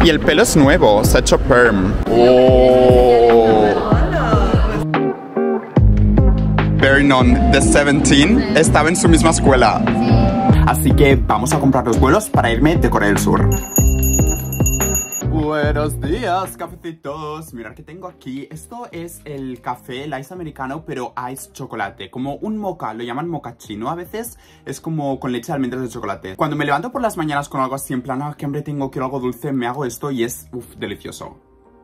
Y el pelo es nuevo, se ha hecho perm. Oh. Vernon, de 17, estaba en su misma escuela. Así que vamos a comprar los vuelos para irme de Corea del Sur. Buenos días, cafecitos. Mirad que tengo aquí. Esto es el café, el ice americano, pero ice chocolate. Como un mocha, lo llaman mochaccino. A veces es como con leche de almendras de chocolate. Cuando me levanto por las mañanas con algo así en plan, ah, qué hambre tengo, quiero algo dulce, me hago esto y es, delicioso.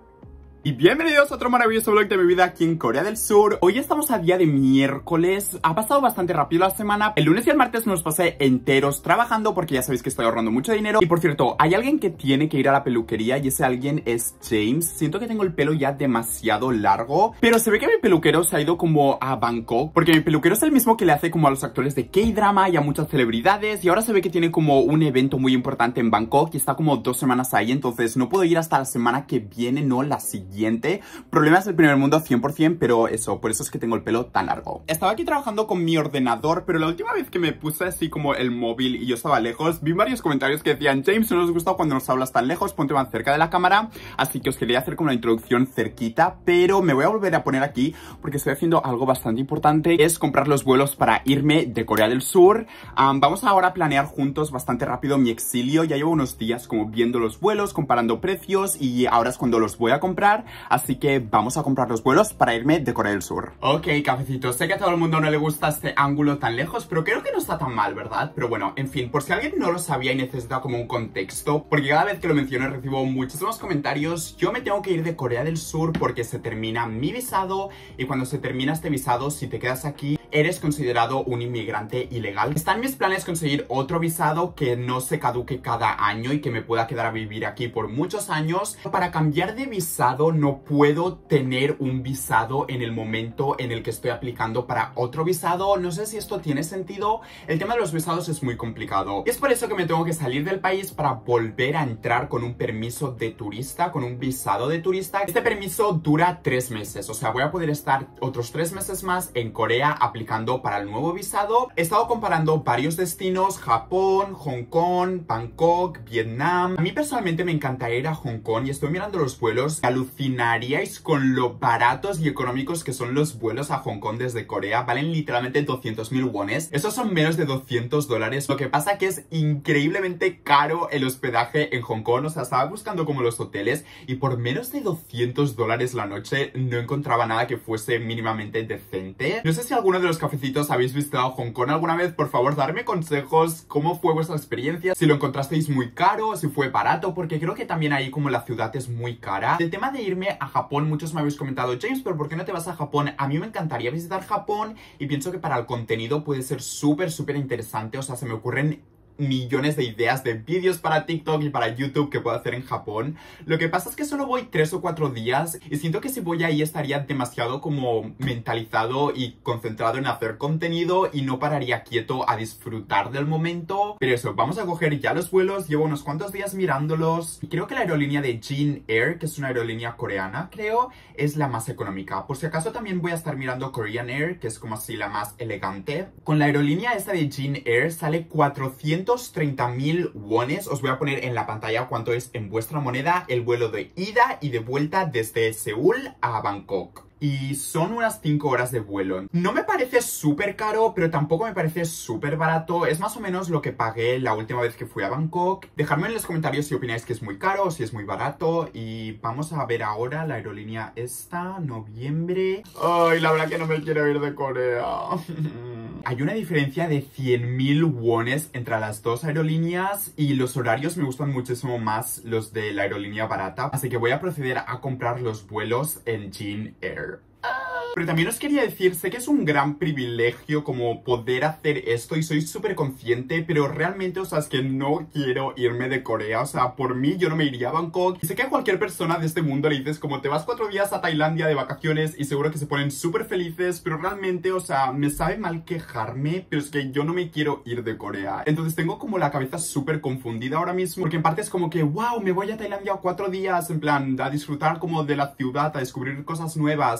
Y bienvenidos a otro maravilloso vlog de mi vida aquí en Corea del Sur. Hoy estamos a día de miércoles. Ha pasado bastante rápido la semana. El lunes y el martes me los pasé enteros trabajando porque ya sabéis que estoy ahorrando mucho dinero. Y por cierto, hay alguien que tiene que ir a la peluquería y ese alguien es James. Siento que tengo el pelo ya demasiado largo, pero se ve que mi peluquero se ha ido como a Bangkok, porque mi peluquero es el mismo que le hace como a los actores de K-drama y a muchas celebridades. Y ahora se ve que tiene como un evento muy importante en Bangkok y está como 2 semanas ahí. Entonces no puedo ir hasta la semana que viene, no la siguiente. Problemas del primer mundo 100%, pero eso, por eso es que tengo el pelo tan largo. Estaba aquí trabajando con mi ordenador, pero la última vez que me puse así como el móvil y yo estaba lejos, vi varios comentarios que decían: James, no nos gusta cuando nos hablas tan lejos, ponte más cerca de la cámara. Así que os quería hacer como la introducción cerquita, pero me voy a volver a poner aquí porque estoy haciendo algo bastante importante, es comprar los vuelos para irme de Corea del Sur. Vamos ahora a planear juntos bastante rápido mi exilio. Ya llevo unos días como viendo los vuelos, comparando precios y ahora es cuando los voy a comprar. Así que vamos a comprar los vuelos para irme de Corea del Sur. Ok, cafecitos, sé que a todo el mundo no le gusta este ángulo tan lejos, pero creo que no está tan mal, ¿verdad? Pero bueno, en fin, por si alguien no lo sabía y necesita como un contexto, porque cada vez que lo menciono recibo muchísimos comentarios. Yo me tengo que ir de Corea del Sur porque se termina mi visado, y cuando se termina este visado, si te quedas aquí, eres considerado un inmigrante ilegal. Está en mis planes conseguir otro visado que no se caduque cada año y que me pueda quedar a vivir aquí por muchos años. Para cambiar de visado no puedo tener un visado en el momento en el que estoy aplicando para otro visado. No sé si esto tiene sentido. El tema de los visados es muy complicado. Y es por eso que me tengo que salir del país para volver a entrar con un permiso de turista, con un visado de turista. Este permiso dura 3 meses. O sea, voy a poder estar otros 3 meses más en Corea aplicando para el nuevo visado. He estado comparando varios destinos: Japón, Hong Kong, Bangkok, Vietnam. A mí personalmente me encantaría ir a Hong Kong y estoy mirando los vuelos. Alucinaríais con lo baratos y económicos que son los vuelos a Hong Kong desde Corea. Valen literalmente 200.000 wones. Esos son menos de $200. Lo que pasa que es increíblemente caro el hospedaje en Hong Kong. O sea, estaba buscando como los hoteles y por menos de $200 la noche no encontraba nada que fuese mínimamente decente. No sé si alguno de los cafecitos habéis visitado Hong Kong alguna vez. Por favor, darme consejos. ¿Cómo fue vuestra experiencia? Si lo encontrasteis muy caro, si fue barato, porque creo que también ahí como la ciudad es muy cara. El tema de irme a Japón, muchos me habéis comentado: James, pero ¿por qué no te vas a Japón? A mí me encantaría visitar Japón y pienso que para el contenido puede ser súper interesante. O sea, se me ocurren millones de ideas de vídeos para TikTok y para YouTube que puedo hacer en Japón. Lo que pasa es que solo voy 3 o 4 días y siento que si voy ahí estaría demasiado como mentalizado y concentrado en hacer contenido y no pararía quieto a disfrutar del momento. Pero eso, vamos a coger ya los vuelos. Llevo unos cuantos días mirándolos y creo que la aerolínea de Jin Air, que es una aerolínea coreana, creo es la más económica. Por si acaso también voy a estar mirando Korean Air, que es como así la más elegante. Con la aerolínea esta de Jin Air sale 430.000 wones. Os voy a poner en la pantalla cuánto es en vuestra moneda el vuelo de ida y de vuelta desde Seúl a Bangkok. Y son unas 5 horas de vuelo. No me parece súper caro, pero tampoco me parece súper barato. Es más o menos lo que pagué la última vez que fui a Bangkok. Dejadme en los comentarios si opináis que es muy caro o si es muy barato. Y vamos a ver ahora la aerolínea esta, noviembre. Ay, la verdad que no me quiero ir de Corea. Hay una diferencia de 100.000 wones entre las dos aerolíneas y los horarios me gustan muchísimo más los de la aerolínea barata. Así que voy a proceder a comprar los vuelos en Jin Air. Pero también os quería decir, sé que es un gran privilegio como poder hacer esto y soy súper consciente, pero realmente, o sea, es que no quiero irme de Corea. O sea, por mí yo no me iría a Bangkok. Y sé que a cualquier persona de este mundo le dices como te vas 4 días a Tailandia de vacaciones y seguro que se ponen súper felices, pero realmente, o sea, me sabe mal quejarme, pero es que yo no me quiero ir de Corea. Entonces tengo como la cabeza súper confundida ahora mismo, porque en parte es como que, wow, me voy a Tailandia 4 días, en plan, a disfrutar como de la ciudad, a descubrir cosas nuevas.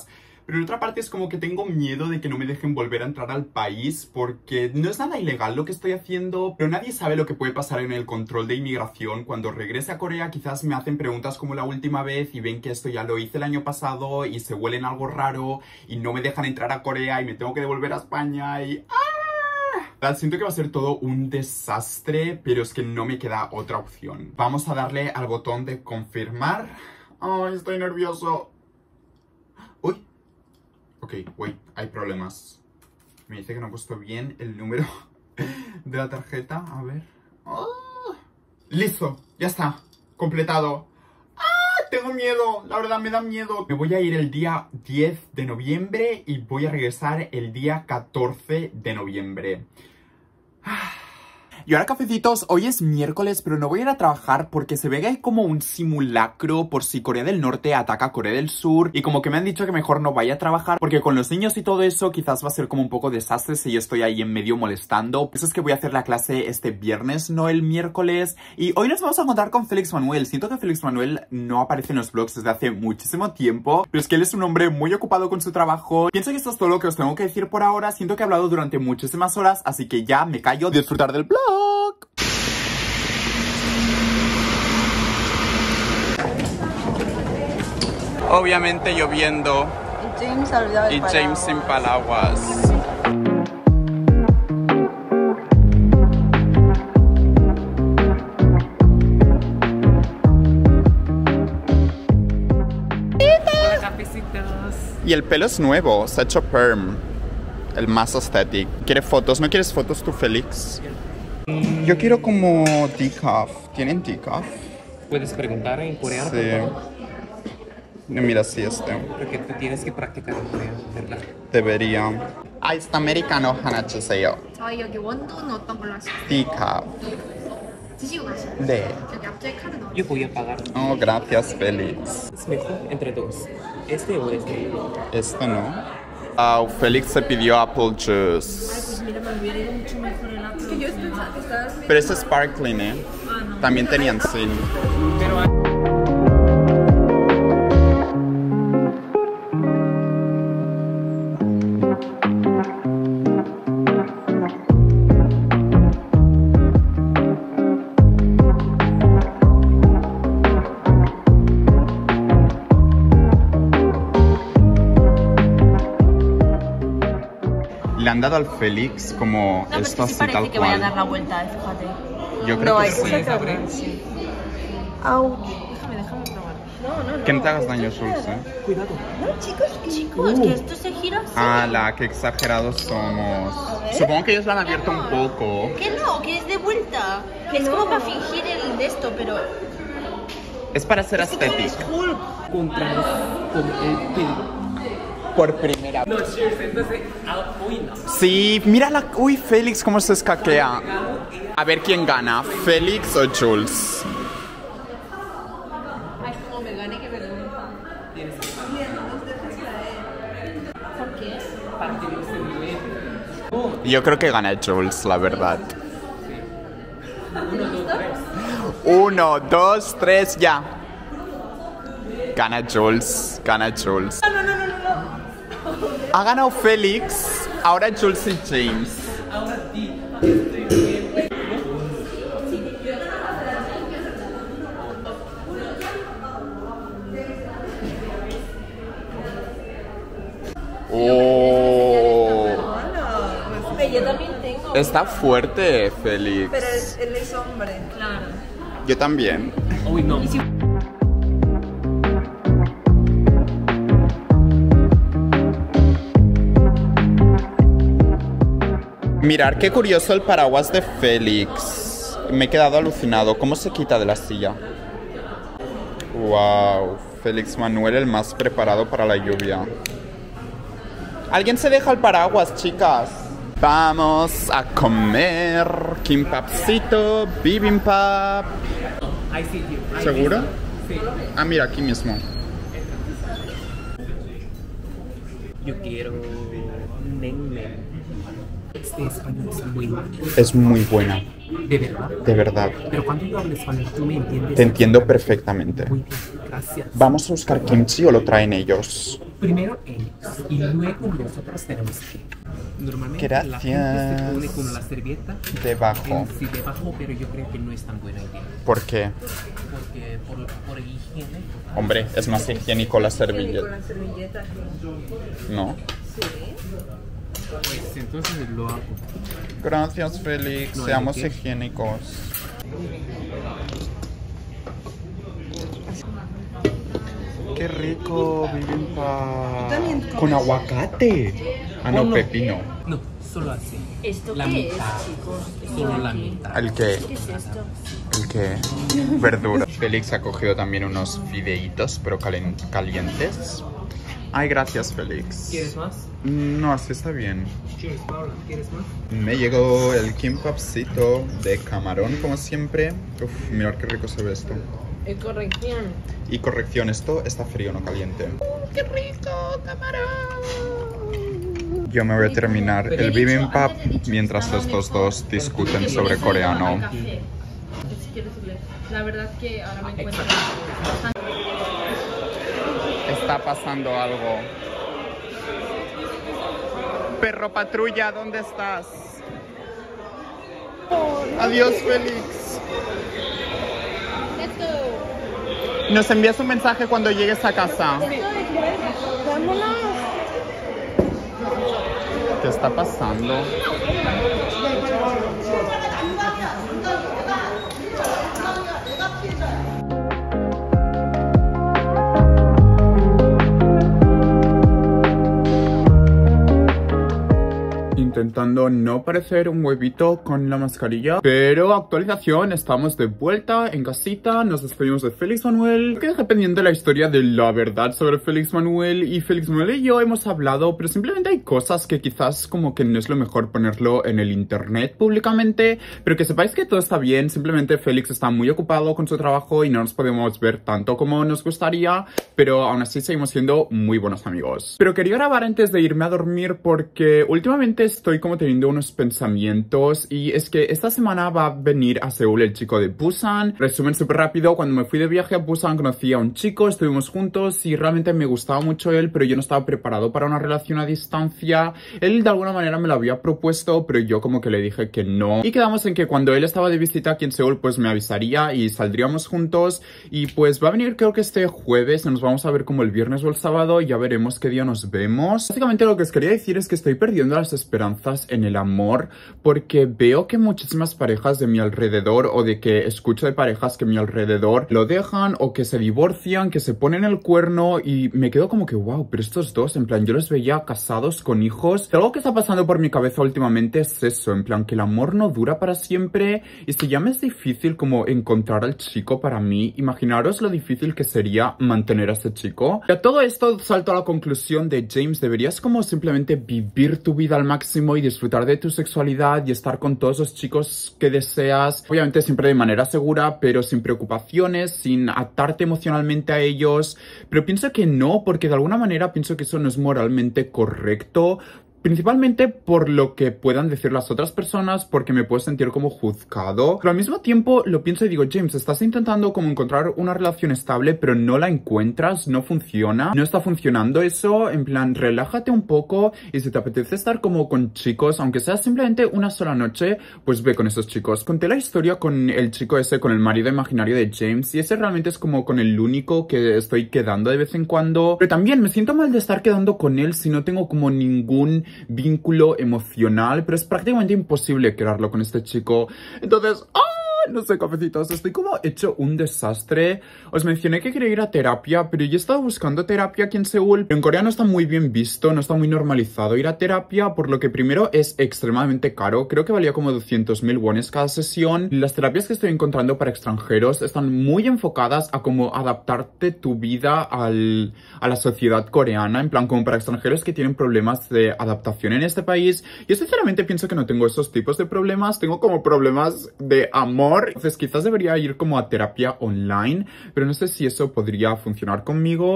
Pero en otra parte es como que tengo miedo de que no me dejen volver a entrar al país, porque no es nada ilegal lo que estoy haciendo, pero nadie sabe lo que puede pasar en el control de inmigración. Cuando regrese a Corea quizás me hacen preguntas como la última vez y ven que esto ya lo hice el año pasado y se huelen algo raro y no me dejan entrar a Corea y me tengo que devolver a España y... Siento que va a ser todo un desastre, pero es que no me queda otra opción. Vamos a darle al botón de confirmar. Ay, estoy nervioso. Uy. Ok, wait, hay problemas. Me dice que no he puesto bien el número de la tarjeta. A ver. Oh. Listo, ya está. Completado. Tengo miedo, la verdad me da miedo. Me voy a ir el día 10 de noviembre y voy a regresar el día 14 de noviembre. Y ahora, cafecitos, hoy es miércoles, pero no voy a ir a trabajar porque se ve que hay como un simulacro por si Corea del Norte ataca a Corea del Sur. Y como que me han dicho que mejor no vaya a trabajar porque con los niños y todo eso quizás va a ser como un poco desastre si yo estoy ahí en medio molestando. Eso es que voy a hacer la clase este viernes, no el miércoles. Y hoy nos vamos a encontrar con Félix Manuel. Siento que Félix Manuel no aparece en los vlogs desde hace muchísimo tiempo, pero es que él es un hombre muy ocupado con su trabajo. Pienso que esto es todo lo que os tengo que decir por ahora. Siento que he hablado durante muchísimas horas, así que ya me callo. Disfrutar del vlog. Obviamente lloviendo y James sin paraguas. Hola, cafecitos. Y el pelo es nuevo, se ha hecho perm. El más aesthetic. ¿Quieres fotos? ¿No quieres fotos tú, Félix? Yo quiero como decaf. ¿Tienen decaf? Puedes preguntar en coreano. Sí. Mira, sí, Porque tú tienes que practicar en coreano, ¿verdad? Debería. 아이스 아메리카노 하나 주세요. 저희 여기 원두는 어떤 걸로 하실까요? decaf. 드시고 가시죠. 네. 여기 앞쪽에 카드 넣어. Yo voy a pagar. Oh, gracias, Félix. Es mejor entre dos. ¿Este o este? Este no. Félix se pidió apple juice. Es que yo pensaba que estabas... Pero es sparkling, ¿eh? También tenían sin. Pero Le han dado al Félix como No, esto pero sí así parece tal que vaya a cual. dar la vuelta, fíjate. Yo creo que sí. ¿puedes abrir? Sí. Ouch. Déjame probar. No. Que no te hagas daño, Jules, ¿eh? Cuidado. No, chicos, que esto se gira así. La que exagerados somos. Supongo que ellos lo han abierto un poco. Que no, que es de vuelta. Que es como para fingir el de esto, pero... Es para ser estético. Contra con el pelo. Por primera vez. No, cheers, entonces. Uy, no. Sí, mira la... Uy, Félix, cómo se escaquea. A ver quién gana, Félix o Jules. Ay, como me gane, que vergüenza. Tienes que pagar. ¿Por qué? Para que no se mueva. Yo creo que gana Jules, la verdad. 1, 2, 3. 1, 2, 3, ya. Gana Jules, gana Jules. No. Ha ganado Félix, ahora Jules y James. Ahora sí. Oh, Yo también tengo. está fuerte, Félix. Pero él es hombre. Claro. Yo también. Uy, no. Mirar qué curioso el paraguas de Félix. Me he quedado alucinado. ¿Cómo se quita de la silla? Wow, Félix Manuel el más preparado para la lluvia. ¿Alguien se deja el paraguas, chicas? Vamos a comer kimbapcito, bibimbap. Hay sitio. hay ¿Seguro? sitio. Sí. Ah, mira, aquí mismo. Yo quiero Nen. Este español es muy malo. Es muy buena, De verdad. de verdad. Pero cuando yo hablo español, tú me entiendes. Te entiendo perfectamente. Muy bien, gracias. Vamos a buscar kimchi o lo traen ellos. Primero ellos y luego nosotros tenemos que. Normalmente la gente Gracias. se pone con la servilleta Debajo. sí, debajo, pero yo creo que no es tan buena idea. ¿Por qué? Porque por higiene. Hombre, es más higiénico la Con servilleta. la servilleta. ¿No? Sí. Pues entonces lo hago. Gracias, Félix. No hay Seamos de qué. higiénicos. Qué rico, bibimbap. también comes. Con aguacate. Ah, no, Oh, no. pepino. No, solo así. ¿Esto La qué mitad. es, chicos? Solo la Aquí. mitad. ¿El qué? ¿Qué es esto? ¿El qué? Verduras. Félix ha cogido también unos fideitos, pero calientes. Ay, gracias, Félix. ¿Quieres más? No, así está bien. Cheers, Paula. ¿Quieres más? Me llegó el kimbapcito de camarón, como siempre. Uf, mirad qué rico se ve esto. Corrección. Y corrección, esto está frío, no caliente. ¡Qué rico, camarón! Yo me voy a terminar el bibimbap mientras estos dos discuten sobre coreano. La verdad que ahora me encuentro. Está pasando algo. Perro patrulla, ¿dónde estás? Adiós, Félix. Let's go. Nos envías un mensaje cuando llegues a casa. Vámonos. ¿Qué está pasando? Intentando no parecer un huevito con la mascarilla. Pero actualización, estamos de vuelta en casita. Nos despedimos de Félix Manuel. Que dependiendo de la historia de la verdad sobre Félix Manuel. Y Félix Manuel y yo hemos hablado, pero simplemente hay cosas que quizás como que no es lo mejor ponerlo en el internet públicamente. Pero que sepáis que todo está bien. Simplemente Félix está muy ocupado con su trabajo y no nos podemos ver tanto como nos gustaría. Pero aún así seguimos siendo muy buenos amigos. Pero quería grabar antes de irme a dormir porque últimamente estoy como teniendo unos pensamientos y es que esta semana va a venir a Seúl el chico de Busan. Resumen súper rápido, cuando me fui de viaje a Busan conocí a un chico, estuvimos juntos y realmente me gustaba mucho él, pero yo no estaba preparado para una relación a distancia. Él de alguna manera me lo había propuesto, pero yo como que le dije que no. Y quedamos en que cuando él estaba de visita aquí en Seúl, pues me avisaría y saldríamos juntos. Y pues va a venir creo que este jueves, nos vamos a ver como el viernes o el sábado y ya veremos qué día nos vemos. Básicamente lo que os quería decir es que estoy perdiendo las esperanzas en el amor porque veo que muchísimas parejas de mi alrededor o de que escucho de parejas que a mi alrededor lo dejan o que se divorcian, que se ponen el cuerno y me quedo como que wow, pero estos dos, en plan, yo los veía casados con hijos. Algo que está pasando por mi cabeza últimamente es eso, en plan, que el amor no dura para siempre y si ya me es difícil como encontrar al chico para mí, imaginaros lo difícil que sería mantener a ese chico. Y a todo esto salto a la conclusión de James, deberías como simplemente vivir tu vida al máximo y disfrutar de tu sexualidad y estar con todos los chicos que deseas, obviamente siempre de manera segura, pero sin preocupaciones, sin atarte emocionalmente a ellos. Pero pienso que no, porque de alguna manera pienso que eso no es moralmente correcto. Principalmente por lo que puedan decir las otras personas, porque me puedo sentir como juzgado. Pero al mismo tiempo lo pienso y digo, James, estás intentando como encontrar una relación estable, pero no la encuentras, no funciona, no está funcionando eso. En plan, relájate un poco y si te apetece estar como con chicos, aunque sea simplemente una sola noche, pues ve con esos chicos. Conté la historia con el chico ese, con el marido imaginario de James, y ese realmente es como con el único que estoy quedando de vez en cuando. Pero también me siento mal de estar quedando con él si no tengo como ningún vínculo emocional, pero es prácticamente imposible crearlo con este chico. Entonces, no sé, cafecitos, estoy como hecho un desastre. Os mencioné que quería ir a terapia, pero yo estaba buscando terapia aquí en Seúl. Pero en Corea no está muy bien visto, no está muy normalizado ir a terapia, por lo que primero es extremadamente caro. Creo que valía como 200.000 wones cada sesión. Las terapias que estoy encontrando para extranjeros están muy enfocadas a cómo adaptarte tu vida a la sociedad coreana, en plan como para extranjeros que tienen problemas de adaptación en este país. Yo sinceramente pienso que no tengo esos tipos de problemas, tengo como problemas de amor. Entonces quizás debería ir como a terapia online, pero no sé si eso podría funcionar conmigo.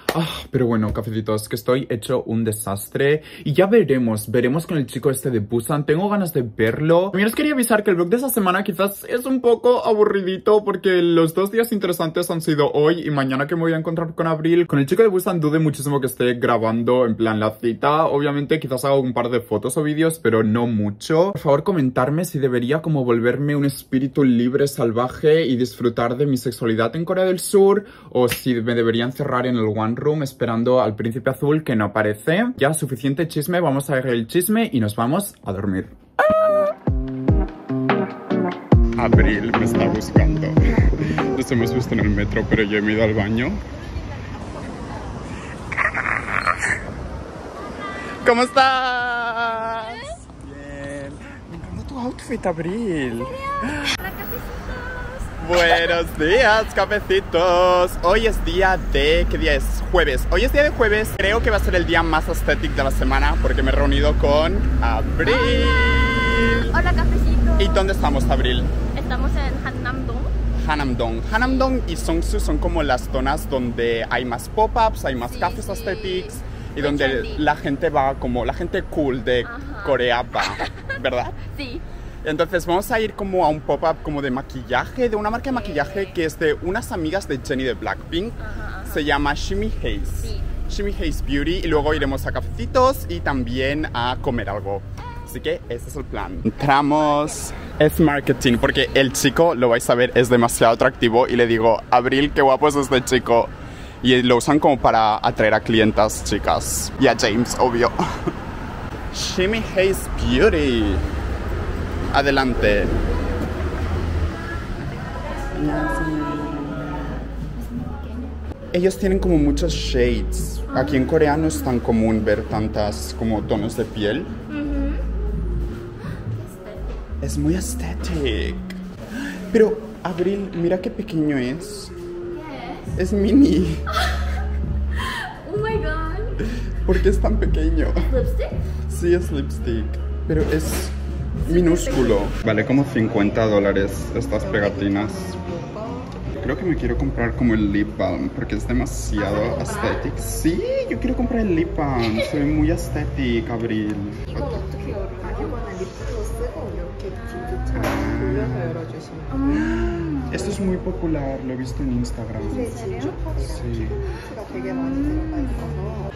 Pero bueno, cafecitos, que estoy hecho un desastre. Y ya veremos con el chico este de Busan. Tengo ganas de verlo. También os quería avisar que el vlog de esta semana quizás es un poco aburridito, porque los 2 días interesantes han sido hoy y mañana, que me voy a encontrar con Abril. Con el chico de Busan dude muchísimo que esté grabando en plan la cita. Obviamente quizás haga un par de fotos o vídeos, pero no mucho. Por favor, comentarme si debería como volverme un espíritu libre, salvaje y disfrutar de mi sexualidad en Corea del Sur, o si me debería encerrar en el One Room esperando al príncipe azul, que no aparece. Ya, suficiente chisme, vamos a ver el chisme y nos vamos a dormir. Abril me está buscando. Nos hemos visto en el metro, pero yo me he ido al baño. ¿Cómo estás? Bien. Me encanta tu outfit, Abril. Buenos días, cafecitos. Hoy es día de... ¿qué día es? Jueves. Hoy es día de jueves. Creo que va a ser el día más aesthetic de la semana, porque me he reunido con Abril. Hola, cafecitos. ¿Y dónde estamos, Abril? Estamos en Hannam-dong. Hannam-dong. Hannam-dong y Seongsu son como las zonas donde hay más pop-ups, hay más cafés aesthetics y donde trendy. la gente va, como la gente cool de Corea va, ¿verdad? Sí. Entonces vamos a ir como a un pop-up como de maquillaje, de una marca de maquillaje que es de unas amigas de Jennie de Blackpink. Se llama Shimmy Haze. Sí. Shimmy Haze Beauty. Y luego iremos a cafecitos y también a comer algo. Así que ese es el plan. Entramos. Es marketing, porque el chico, lo vais a ver, es demasiado atractivo. Y le digo, Abril, qué guapo es este chico. Y lo usan como para atraer a clientas, chicas. Y a James, obvio. Shimmy Haze Beauty. Adelante. Ellos tienen como muchos shades. Aquí en Corea no es tan común ver tantas como tonos de piel. Es muy estético. Pero, Abril, mira qué pequeño es. Es mini. Oh my god. ¿Por qué es tan pequeño? ¿Lipstick? Sí, es lipstick, pero es minúsculo. Vale como $50 estas pegatinas. Creo que me quiero comprar como el lip balm porque es demasiado aesthetic. Sí, yo quiero comprar el lip balm. Soy muy aesthetic, Abril. 이건 어떻게 열어요? 이거는 립도 쓰고 이렇게 틴트처럼 돌려서 열어주시면 Esto es muy popular, lo he visto en Instagram. 네, 진주 펄이랑 Sí. 틴트가 되게 많이 들어가 있어서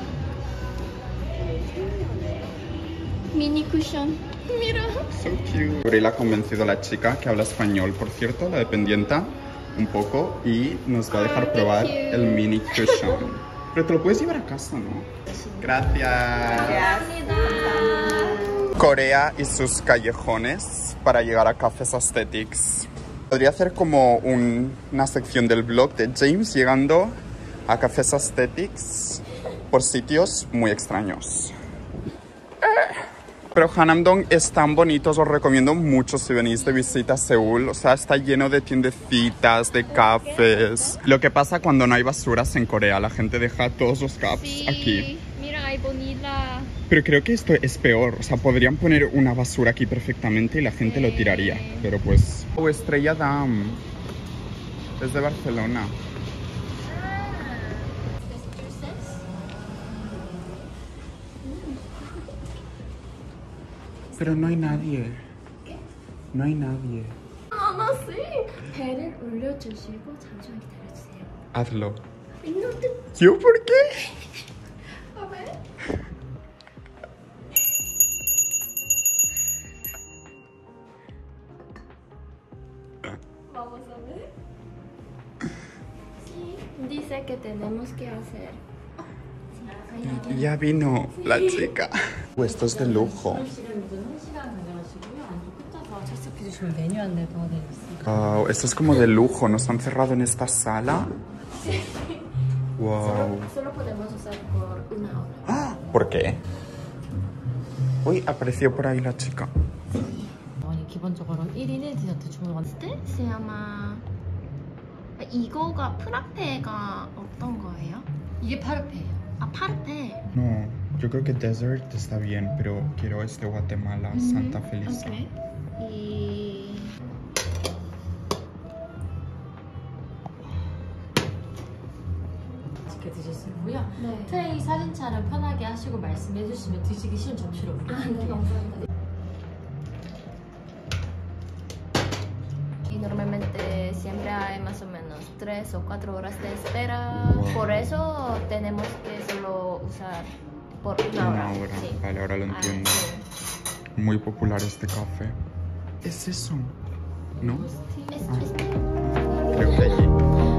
미니 쿠션. Mira. So cute. Abril ha convencido a la chica que habla español, por cierto, la dependienta, un poco, y nos va a dejar probar el mini cushion. Pero te lo puedes llevar a casa, ¿no? Gracias. Corea y sus callejones para llegar a cafés aesthetics. Podría hacer como una sección del blog de James llegando a cafés aesthetics por sitios muy extraños. Pero Hannam-dong es tan bonito, os lo recomiendo mucho si venís de visita a Seúl. O sea, está lleno de tiendecitas, de cafés. Lo que pasa cuando no hay basuras en Corea, la gente deja todos los cups aquí. Mira, hay bonita. Pero creo que esto es peor. O sea, podrían poner una basura aquí perfectamente y la gente lo tiraría. Pero pues... Oh, Estrella Damm. Es de Barcelona. Pero no hay nadie. No hay nadie. 아, 씨. 배를 올려주시고 잠시만 기다려주세요. Hazlo. 이놈들. ¿Yo por qué? A ver. Vamos a ver. Sí, dice que tenemos que hacer. Ya vino la chica. Esto es de lujo. Wow, esto es como de lujo. Nos han cerrado en esta sala. Wow. Solo podemos usar por una hora. ¡Ah! ¿Por qué? Uy, apareció por ahí la chica. 기본적으로 1인의 디저트 주문했을 때 Se llama. 이거가 프라페가 어떤 거예요? 이게 파르페예요. 아, 파르페. No, yo creo que dessert está bien, pero quiero este Guatemala, Santa Felisa. Okay. Y. 맛있게 드실 수 있고요. 네. 트레이 사진촬영 편하게 하시고 말씀해 주시면 드시기 싫은 접시로 네, 드릴게요. 감사합니다. Y normalmente siempre hay más o menos 3 o 4 horas de espera. Wow. Por eso tenemos que solo usar por una hora. Sí. Vale, ahora lo Ah, entiendo. sí. Muy popular este café. ¿Es eso? ¿No? Creo que allí.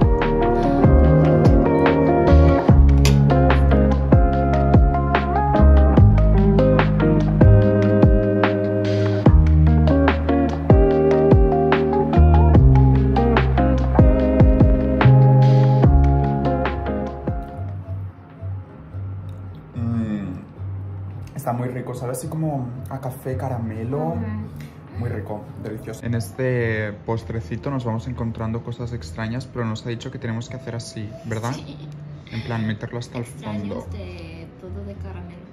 Está muy rico, sabe así como a café caramelo. Muy rico, delicioso. En este postrecito nos vamos encontrando cosas extrañas, pero nos ha dicho que tenemos que hacer así, ¿verdad? Sí. En plan, meterlo hasta el fondo. Extraños de todo de caramelo.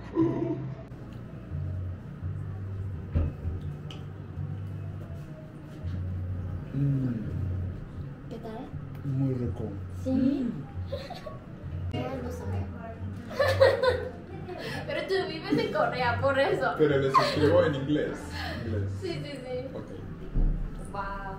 ¿Qué tal? Muy rico. Sí. No sabe. Pero tú vives en Corea, por eso. Pero les escribo en inglés. Sí, sí, sí. Ok. Wow.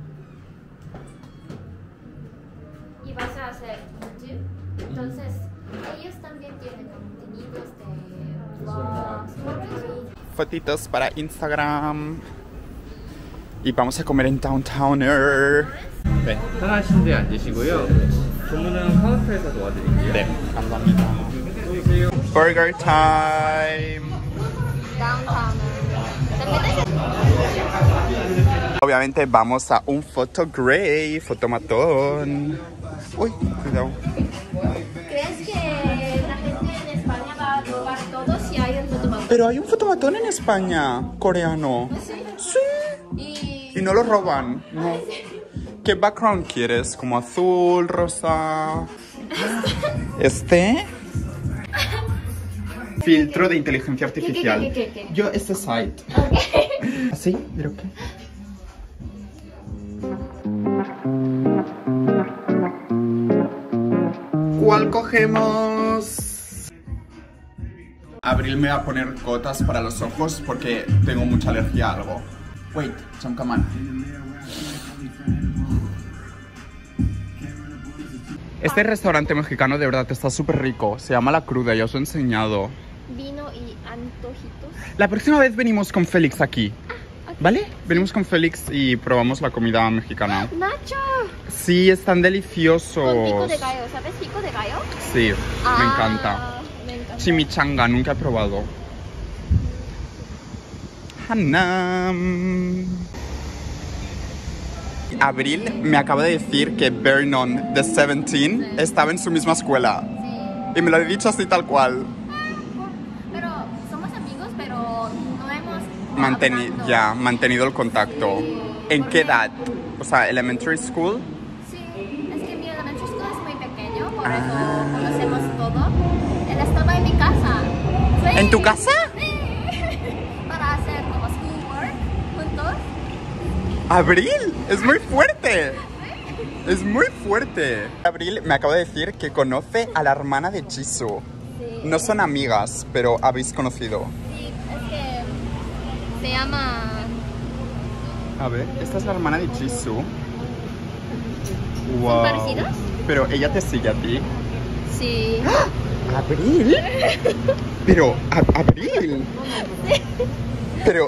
Y vas a hacer YouTube. Entonces, ellos también tienen contenidos de vlogs. Fotitos para Instagram. Y vamos a comer en Downtowner. 네. 편하신 데 앉으시고요. 주문은 카운터에서 도와드릴게요. 네, 감사합니다. Burger time. Downtown. Obviamente vamos a un photograph, fotomatón. Uy, cuidado. ¿Crees que la gente en España va a robar todo si hay un fotomatón? Pero hay un fotomatón en España, coreano. Sí. Y no lo roban. No. ¿Qué background quieres? ¿Como azul, rosa? ¿Este? Filtro de inteligencia artificial. ¿Qué? Yo este site. ¿Así? ¿Pero qué? ¿Cuál cogemos? Abril me va a poner gotas para los ojos porque tengo mucha alergia a algo. Wait, 잠깐만. Este restaurante mexicano de verdad está súper rico. Se llama La Cruda, ya os he enseñado. Vino y antojitos. La próxima vez venimos con Félix aquí. ¿Vale? Venimos con Félix y probamos la comida mexicana. ¡Nacho! Sí, están deliciosos. Con pico de gallo, ¿sabes pico de gallo? Sí, me encanta. Me encanta. Chimichanga, nunca he probado. Hanam. Abril me acaba de decir que Vernon de 17 estaba en su misma escuela. Sí. Y me lo he dicho así tal cual. Pero somos amigos, pero no hemos Mantenido el contacto. Sí. ¿En qué edad? O sea, elementary school. Sí, es que mi elementary school es muy pequeño, por eso conocemos todo. Él estaba en mi casa. Sí. ¿En tu casa? Sí. Para hacer como schoolwork juntos. Abril, es muy fuerte. Es muy fuerte. Abril me acaba de decir que conoce a la hermana de Jisoo. Sí. No son amigas, pero habéis conocido. Sí, es que se llama... A ver, esta es la hermana de Jisoo. Wow. ¿Son parecidos? Pero ella te sigue a ti. Sí. ¿Abril? Pero, Abril. Pero...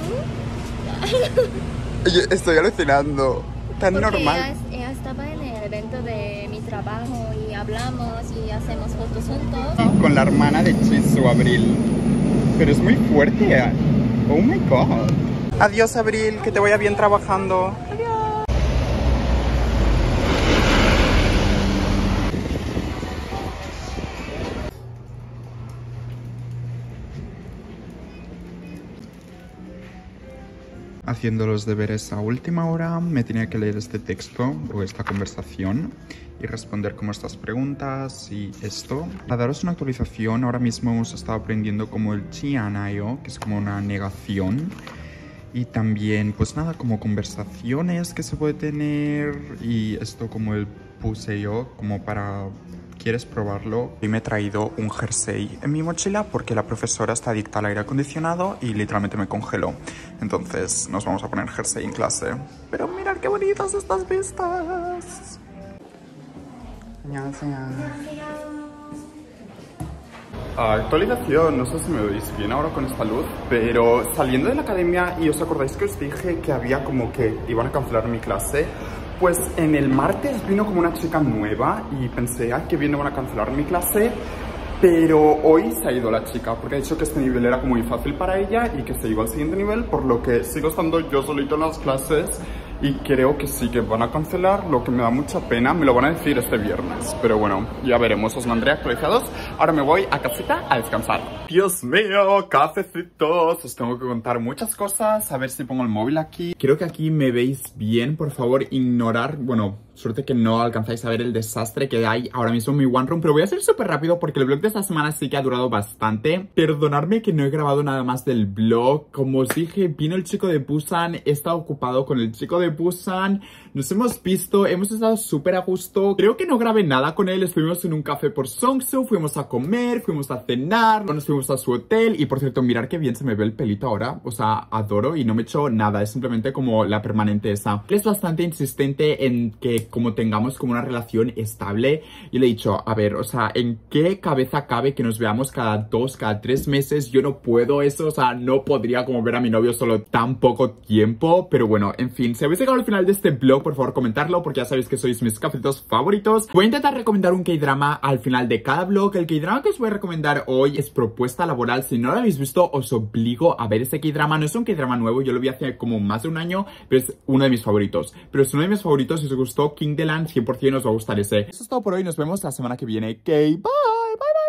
Yo estoy alucinando. Tan Porque normal. ella estaba en el evento de mi trabajo y hablamos y hacemos fotos juntos. Con la hermana de Jisoo, Abril. Pero es muy fuerte. Oh my god. Adiós, Abril, que te vaya bien trabajando. Adiós. Haciendo los deberes a última hora, me tenía que leer este texto o esta conversación y responder como estas preguntas y esto. Para daros una actualización, ahora mismo hemos estado aprendiendo como el chianayo, que es como una negación. Y también, pues nada, como conversaciones que se puede tener y esto como el puseyo, como para quieres probarlo. Y me he traído un jersey en mi mochila porque la profesora está adicta al aire acondicionado y literalmente me congeló. Entonces nos vamos a poner jersey en clase. Pero mirad qué bonitas estas vistas. Actualización, no sé si me veis bien ahora con esta luz, pero saliendo de la academia, y os acordáis que os dije que había como que iban a cancelar mi clase, pues en el martes vino como una chica nueva y pensé, ay, qué bien, no van a cancelar mi clase. Pero hoy se ha ido la chica porque ha dicho que este nivel era como muy fácil para ella y que se iba al siguiente nivel, por lo que sigo estando yo solito en las clases y creo que sí que van a cancelar, lo que me da mucha pena. Me lo van a decir este viernes, pero bueno, ya veremos. Os mantendré actualizados. Ahora me voy a casita a descansar. Dios mío, cafecitos. Os tengo que contar muchas cosas. A ver si pongo el móvil aquí. Creo que aquí me veis bien. Por favor, ignorar, bueno, suerte que no alcanzáis a ver el desastre que hay ahora mismo en mi One Room. Pero voy a ser súper rápido porque el vlog de esta semana sí que ha durado bastante. Perdonadme que no he grabado nada más del vlog. Como os dije, vino el chico de Busan. He estado ocupado con el chico de Busan. Nos hemos visto, hemos estado súper a gusto. Creo que no grabé nada con él. Estuvimos en un café por Seongsu, fuimos a comer, fuimos a cenar, nos fuimos a su hotel. Y por cierto, mirar qué bien se me ve el pelito ahora. O sea, adoro y no me he hecho nada. Es simplemente como la permanente esa. Él es bastante insistente en que como tengamos como una relación estable. Y le he dicho, a ver, o sea, ¿en qué cabeza cabe que nos veamos cada 2, cada 3 meses? Yo no puedo eso, o sea, no podría como ver a mi novio solo tan poco tiempo. Pero bueno, en fin, si habéis llegado al final de este vlog, por favor comentarlo porque ya sabéis que sois mis cafecitos favoritos. Voy a intentar recomendar un K-drama al final de cada vlog. El K-drama que os voy a recomendar hoy es Propuesta Laboral. Si no lo habéis visto, os obligo a ver ese K-drama. No es un K-drama nuevo, yo lo vi hace como más de un año, pero es uno de mis favoritos. Pero es uno de mis favoritos. Si os gustó King the Land, 100% os va a gustar ese. Eso es todo por hoy, nos vemos la semana que viene. Bye, bye, bye.